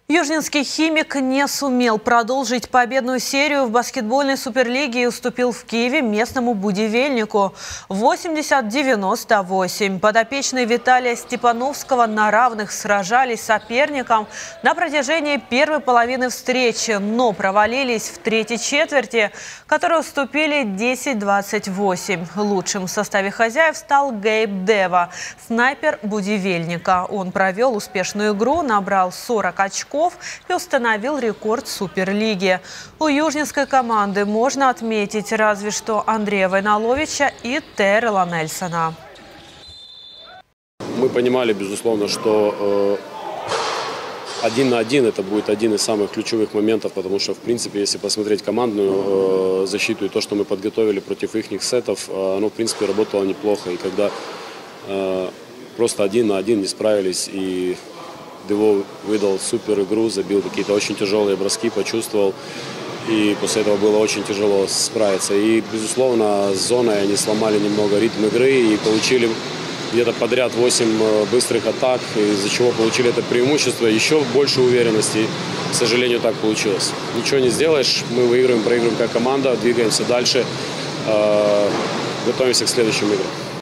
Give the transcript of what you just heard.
Южненский «Химик» не сумел продолжить победную серию в баскетбольной суперлиге и уступил в Киеве местному «Будивельнику» 80-98. Подопечные Виталия Степановского на равных сражались с соперником на протяжении первой половины встречи, но провалились в третьей четверти, которые уступили 10-28. Лучшим в составе хозяев стал Гейб Дева, снайпер «Будивельника». Он провел успешную игру, набрал 40 очков и установил рекорд Суперлиги. У южненской команды можно отметить разве что Андрея Войноловича и Террела Нельсона. Мы понимали, безусловно, что 1 на 1 это будет один из самых ключевых моментов, потому что, в принципе, если посмотреть командную защиту и то, что мы подготовили против их сетов, оно, в принципе, работало неплохо. И когда просто 1 на 1 не справились, и Дево выдал супер игру, забил какие-то очень тяжелые броски, почувствовал. И после этого было очень тяжело справиться. И, безусловно, с зоной они сломали немного ритм игры и получили где-то подряд 8 быстрых атак, из-за чего получили это преимущество. Еще больше уверенности. К сожалению, так получилось. Ничего не сделаешь. Мы выигрываем, проигрываем как команда, двигаемся дальше, готовимся к следующим играм.